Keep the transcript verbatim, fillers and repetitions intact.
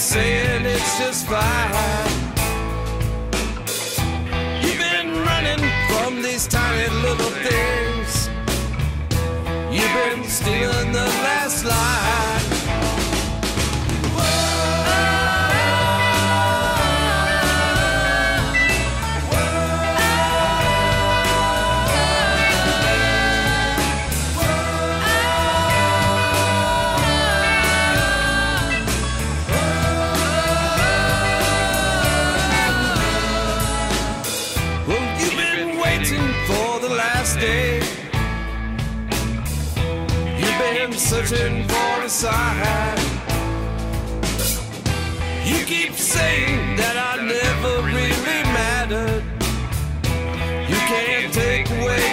saying it's just fine. You've been running from these tiny little things. You've been stealing the last line. You've been searching for a sign. You keep saying that I never really mattered. You can't take away